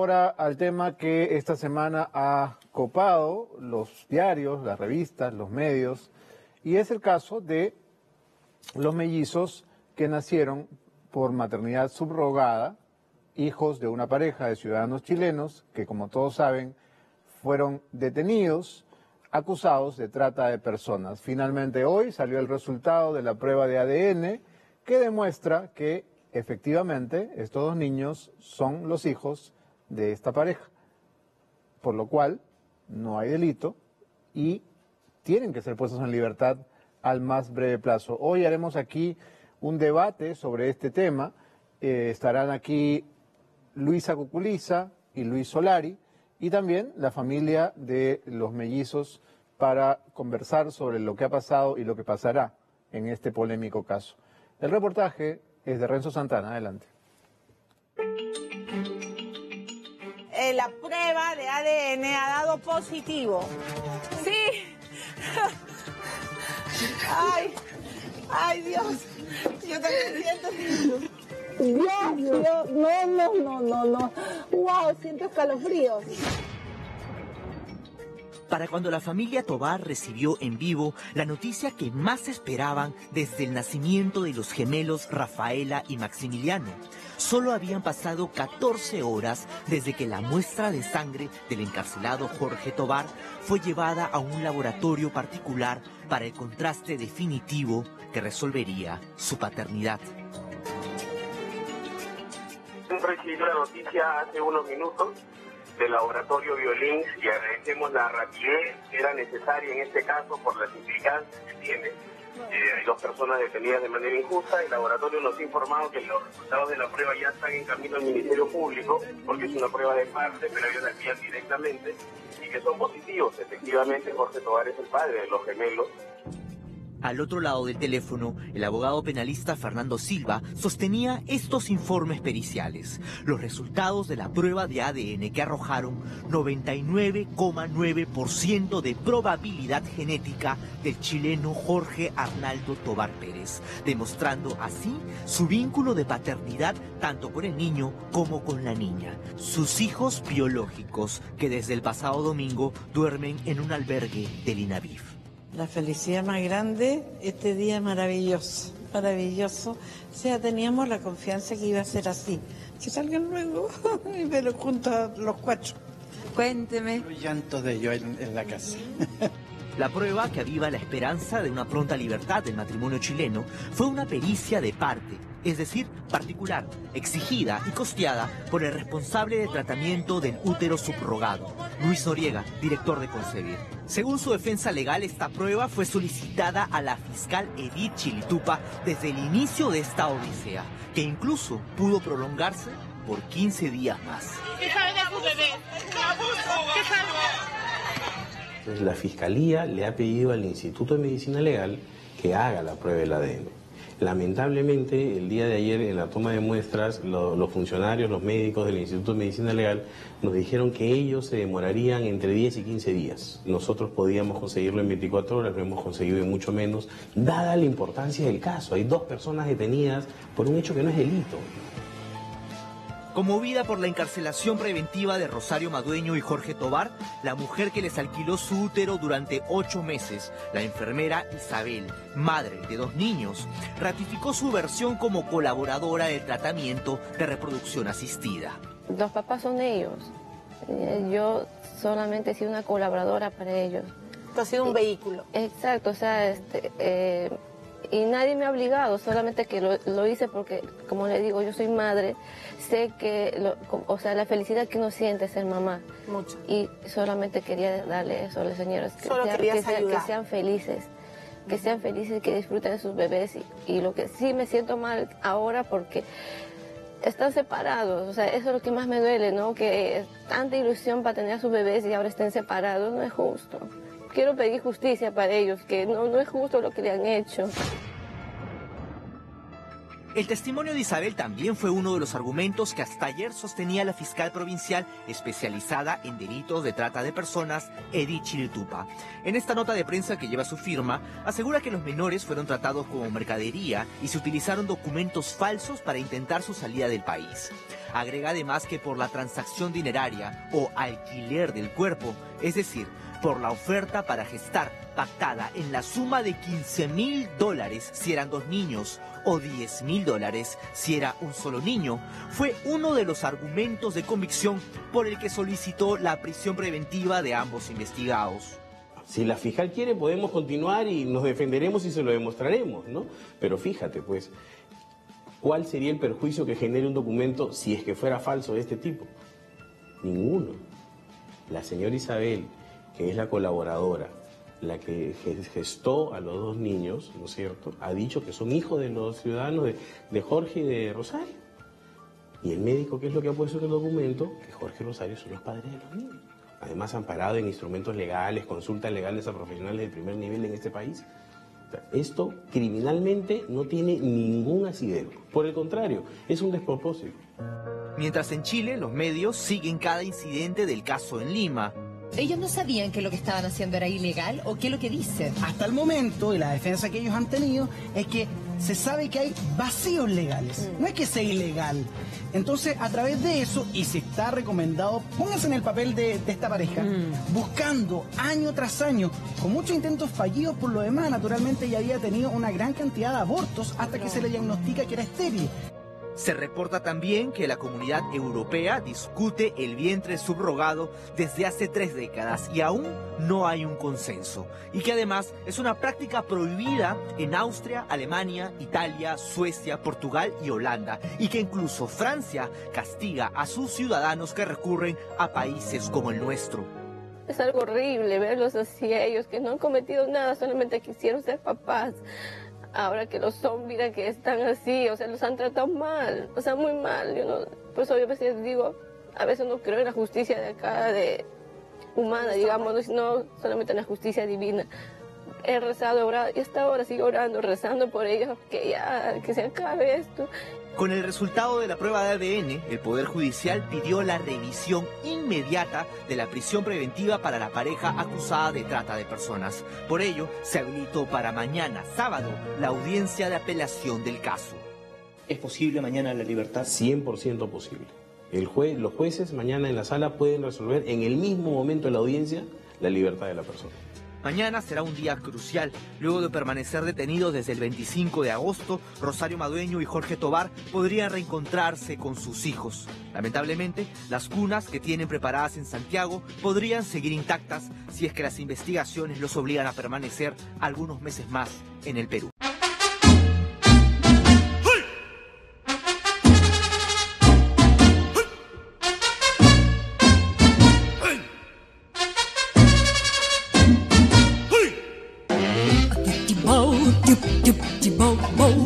ahora al tema que esta semana ha copado los diarios, las revistas, los medios, y es el caso de los mellizos que nacieron por maternidad subrogada, hijos de una pareja de ciudadanos chilenos que, como todos saben, fueron detenidos, acusados de trata de personas. Finalmente hoy salió el resultado de la prueba de ADN que demuestra que efectivamente estos dos niños son los hijos de esta pareja, por lo cual no hay delito y tienen que ser puestos en libertad al más breve plazo. Hoy haremos aquí un debate sobre este tema. Estarán aquí Luisa Cuculiza y Luis Solari y también la familia de los mellizos para conversar sobre lo que ha pasado y lo que pasará en este polémico caso. El reportaje es de Renzo Santana. Adelante. La prueba de ADN ha dado positivo. Sí. Ay, Dios. Yo también siento lindo. Dios, no. Wow, siento escalofríos. Para cuando la familia Tobar recibió en vivo la noticia que más esperaban desde el nacimiento de los gemelos Rafaela y Maximiliano. Solo habían pasado 14 horas desde que la muestra de sangre del encarcelado Jorge Tobar fue llevada a un laboratorio particular para el contraste definitivo que resolvería su paternidad. Recibido la noticia hace unos minutos del laboratorio Violín y agradecemos la rapidez que era necesaria en este caso por las implicancias que tiene. Hay dos personas detenidas de manera injusta. El laboratorio nos ha informado que los resultados de la prueba ya están en camino al Ministerio Público, porque es una prueba de parte, pero ellos la envían directamente, y que son positivos. Efectivamente, Jorge Tobar es el padre de los gemelos. Al otro lado del teléfono, el abogado penalista Fernando Silva sostenía estos informes periciales, los resultados de la prueba de ADN que arrojaron 99,9% de probabilidad genética del chileno Jorge Arnaldo Tobar Pérez, demostrando así su vínculo de paternidad tanto con el niño como con la niña, sus hijos biológicos que desde el pasado domingo duermen en un albergue del INAVIF. La felicidad más grande, este día maravilloso. O sea, teníamos la confianza que iba a ser así. Que salgan luego y verlo juntos a los cuatro. Cuénteme. Los llantos de ellos en la casa. La prueba que aviva la esperanza de una pronta libertad del matrimonio chileno fue una pericia de parte, es decir, particular, exigida y costeada por el responsable de tratamiento del útero subrogado, Luis Noriega, director de Concebir. Según su defensa legal, esta prueba fue solicitada a la fiscal Edith Chilitupa desde el inicio de esta odisea, que incluso pudo prolongarse por 15 días más. ¿Qué sabe de su bebé? ¿Qué sabe? Entonces, la Fiscalía le ha pedido al Instituto de Medicina Legal que haga la prueba del ADN. Lamentablemente, el día de ayer, en la toma de muestras, los funcionarios, los médicos del Instituto de Medicina Legal nos dijeron que ellos se demorarían entre 10 y 15 días. Nosotros podíamos conseguirlo en 24 horas, lo hemos conseguido en mucho menos, dada la importancia del caso. Hay 2 personas detenidas por un hecho que no es delito. Conmovida por la encarcelación preventiva de Rosario Madueño y Jorge Tobar, la mujer que les alquiló su útero durante 8 meses, la enfermera Isabel, madre de 2 niños, ratificó su versión como colaboradora del tratamiento de reproducción asistida. Los papás son ellos. Yo solamente he sido una colaboradora para ellos. Esto ha sido un vehículo. Exacto, o sea, y nadie me ha obligado, solamente que lo hice porque, como le digo, yo soy madre, sé que, o sea, la felicidad que uno siente es ser mamá. Mucho. Y solamente quería darle eso a las señoras, que sean felices. Que sean felices y que disfruten de sus bebés. Y lo que sí me siento mal ahora porque están separados, o sea, eso es lo que más me duele, ¿no? Que tanta ilusión para tener a sus bebés y ahora estén separados, no es justo. Quiero pedir justicia para ellos, que no es justo lo que le han hecho. El testimonio de Isabel también fue uno de los argumentos que hasta ayer sostenía la fiscal provincial especializada en delitos de trata de personas, Edith Chiltupa. En esta nota de prensa que lleva su firma, asegura que los menores fueron tratados como mercadería y se utilizaron documentos falsos para intentar su salida del país. Agrega además que por la transacción dineraria o alquiler del cuerpo, es decir, por la oferta para gestar pactada en la suma de $15.000 si eran 2 niños o $10.000 si era un solo niño, fue uno de los argumentos de convicción por el que solicitó la prisión preventiva de ambos investigados. Si la fiscal quiere, podemos continuar y nos defenderemos y se lo demostraremos, ¿no? Pero fíjate, pues, ¿cuál sería el perjuicio que genere un documento si es que fuera falso de este tipo? Ninguno. La señora Isabel, que es la colaboradora, la que gestó a los 2 niños, ¿no es cierto?, ha dicho que son hijos de los ciudadanos de Jorge y de Rosario. Y el médico, ¿qué es lo que ha puesto en el documento? Que Jorge y Rosario son los padres de los niños. Además, amparado en instrumentos legales, consultas legales a profesionales de primer nivel en este país. O sea, esto criminalmente no tiene ningún asidero. Por el contrario, es un despropósito. Mientras en Chile, los medios siguen cada incidente del caso en Lima. ¿Ellos no sabían que lo que estaban haciendo era ilegal o qué es lo que dicen? Hasta el momento, y la defensa que ellos han tenido, es que se sabe que hay vacíos legales. No es que sea ilegal. Entonces, a través de eso, y si está recomendado, pónganse en el papel de esta pareja, buscando año tras año, con muchos intentos fallidos por lo demás, naturalmente ella había tenido una gran cantidad de abortos hasta que se le diagnostica que era estéril. Se reporta también que la Comunidad Europea discute el vientre subrogado desde hace 3 décadas y aún no hay un consenso. Y que además es una práctica prohibida en Austria, Alemania, Italia, Suecia, Portugal y Holanda. Y que incluso Francia castiga a sus ciudadanos que recurren a países como el nuestro. Es algo horrible verlos así, ellos que no han cometido nada, solamente quisieron ser papás. Ahora que los son, mira que están así, o sea, los han tratado mal, o sea, muy mal. Yo no, por eso yo a veces digo, a veces no creo en la justicia de acá, de humana, digamos, sino solamente en la justicia divina. He rezado, he orado, y hasta ahora sigo orando, rezando por ellos, que se acabe esto. Con el resultado de la prueba de ADN, el Poder Judicial pidió la revisión inmediata de la prisión preventiva para la pareja acusada de trata de personas. Por ello, se habilitó para mañana, sábado, la audiencia de apelación del caso. ¿Es posible mañana la libertad? 100% posible. Los jueces mañana en la sala pueden resolver en el mismo momento de la audiencia la libertad de la persona. Mañana será un día crucial. Luego de permanecer detenidos desde el 25 de agosto, Rosario Madueño y Jorge Tobar podrían reencontrarse con sus hijos. Lamentablemente, las cunas que tienen preparadas en Santiago podrían seguir intactas si es que las investigaciones los obligan a permanecer algunos meses más en el Perú. Bow,